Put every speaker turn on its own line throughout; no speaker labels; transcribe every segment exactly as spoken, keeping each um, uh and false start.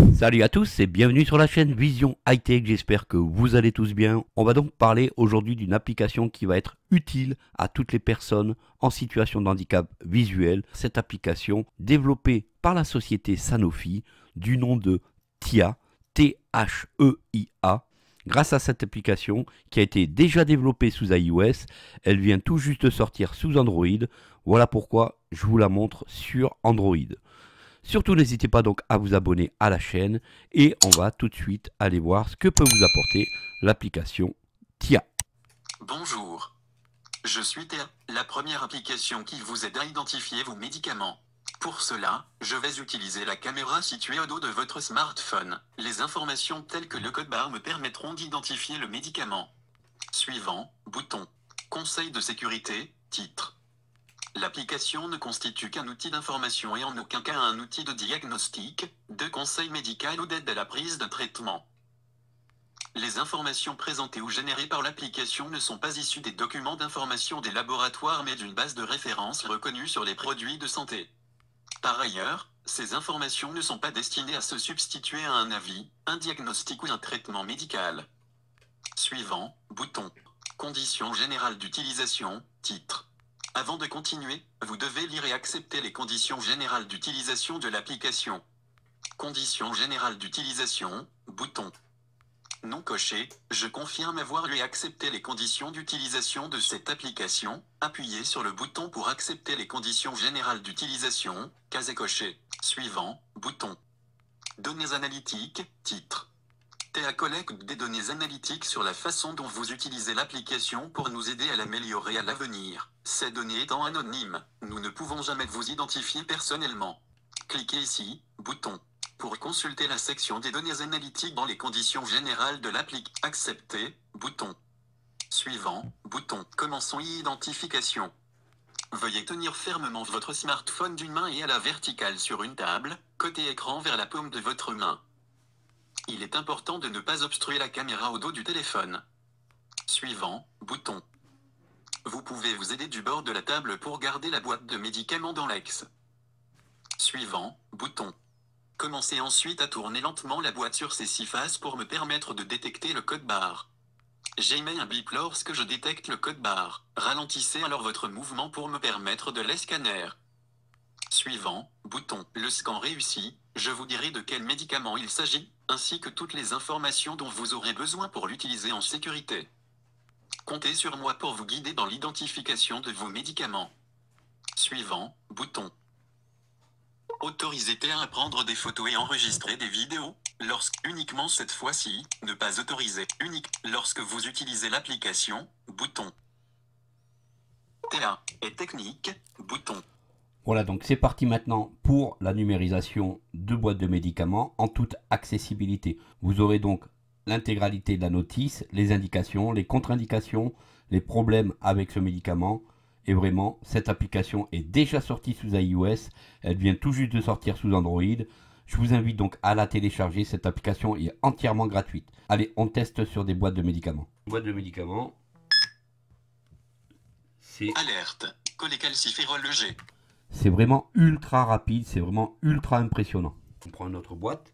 Salut à tous et bienvenue sur la chaîne Vision High Tech, j'espère que vous allez tous bien. On va donc parler aujourd'hui d'une application qui va être utile à toutes les personnes en situation de handicap visuel. Cette application développée par la société Sanofi du nom de Thia, T H E I A. Grâce à cette application qui a été déjà développée sous iOS, elle vient tout juste de sortir sous Android. Voilà pourquoi je vous la montre sur Android. Surtout n'hésitez pas donc à vous abonner à la chaîne et on va tout de suite aller voir ce que peut vous apporter l'application Thia.
Bonjour. Je suis Thia, la première application qui vous aide à identifier vos médicaments. Pour cela, je vais utiliser la caméra située au dos de votre smartphone. Les informations telles que le code barre me permettront d'identifier le médicament. Suivant, bouton. Conseil de sécurité, titre. L'application ne constitue qu'un outil d'information et en aucun cas un outil de diagnostic, de conseil médical ou d'aide à la prise d'un traitement. Les informations présentées ou générées par l'application ne sont pas issues des documents d'information des laboratoires mais d'une base de référence reconnue sur les produits de santé. Par ailleurs, ces informations ne sont pas destinées à se substituer à un avis, un diagnostic ou un traitement médical. Suivant, bouton. Conditions générales d'utilisation, titre. Avant de continuer, vous devez lire et accepter les conditions générales d'utilisation de l'application. Conditions générales d'utilisation, bouton. Non coché, je confirme avoir lu et accepté les conditions d'utilisation de cette application. Appuyez sur le bouton pour accepter les conditions générales d'utilisation, case coché. Suivant, bouton. Données analytiques, titre. Thia collecte des données analytiques sur la façon dont vous utilisez l'application pour nous aider à l'améliorer à l'avenir. Ces données étant anonymes, nous ne pouvons jamais vous identifier personnellement. Cliquez ici, bouton, pour consulter la section des données analytiques dans les conditions générales de l'appli. Accepter, bouton. Suivant, bouton. Commençons identification. Veuillez tenir fermement votre smartphone d'une main et à la verticale sur une table, côté écran vers la paume de votre main. Il est important de ne pas obstruer la caméra au dos du téléphone. Suivant, bouton. Vous pouvez vous aider du bord de la table pour garder la boîte de médicaments dans l'axe. Suivant, bouton. Commencez ensuite à tourner lentement la boîte sur ses six faces pour me permettre de détecter le code barre. J'émets un bip lorsque je détecte le code barre. Ralentissez alors votre mouvement pour me permettre de les scanner. Suivant, bouton. Le scan réussi, je vous dirai de quel médicament il s'agit, ainsi que toutes les informations dont vous aurez besoin pour l'utiliser en sécurité. Comptez sur moi pour vous guider dans l'identification de vos médicaments. Suivant, bouton. Autorisez Thia à prendre des photos et enregistrer des vidéos, lorsque uniquement cette fois-ci, ne pas autoriser, unique, lorsque vous utilisez l'application, bouton. Thia est technique, bouton.
Voilà, donc c'est parti maintenant pour la numérisation de boîtes de médicaments en toute accessibilité. Vous aurez donc l'intégralité de la notice, les indications, les contre-indications, les problèmes avec ce médicament. Et vraiment, cette application est déjà sortie sous iOS. Elle vient tout juste de sortir sous Android. Je vous invite donc à la télécharger. Cette application est entièrement gratuite. Allez, on teste sur des boîtes de médicaments. Boîte de médicaments. C'est...
Alerte. Cholécalciférol G.
C'est vraiment ultra rapide, c'est vraiment ultra impressionnant. On prend une autre boîte.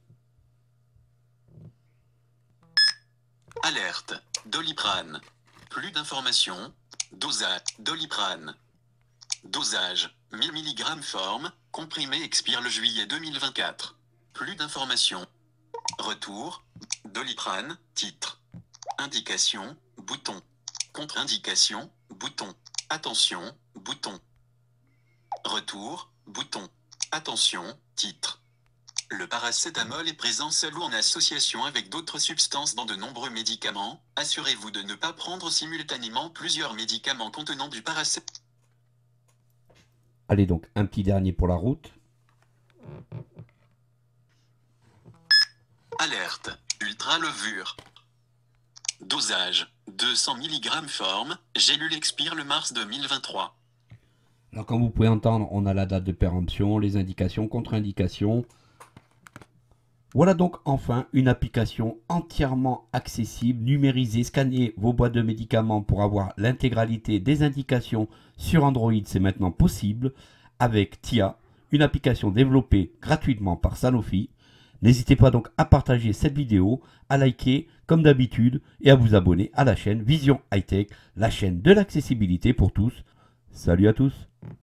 Alerte. Doliprane. Plus d'informations. Dosage. Doliprane. Dosage. mille milligrammes forme. Comprimé expire le juillet deux mille vingt-quatre. Plus d'informations. Retour. Doliprane. Titre. Indication. Bouton. Contre-indication. Bouton. Attention. Bouton. Retour, bouton. Attention, titre. Le paracétamol est présent seul ou en association avec d'autres substances dans de nombreux médicaments. Assurez-vous de ne pas prendre simultanément plusieurs médicaments contenant du paracétamol.
Allez donc, un petit dernier pour la route.
Alerte, ultra levure. Dosage, deux cents milligrammes forme, gélule expire le mars deux mille vingt-trois.
Alors comme vous pouvez entendre, on a la date de péremption, les indications, contre-indications. Voilà donc enfin une application entièrement accessible, numérisée. Scannez vos boîtes de médicaments pour avoir l'intégralité des indications sur Android, c'est maintenant possible avec Thia, une application développée gratuitement par Sanofi. N'hésitez pas donc à partager cette vidéo, à liker comme d'habitude et à vous abonner à la chaîne Vision High Tech, la chaîne de l'accessibilité pour tous. Salut à tous!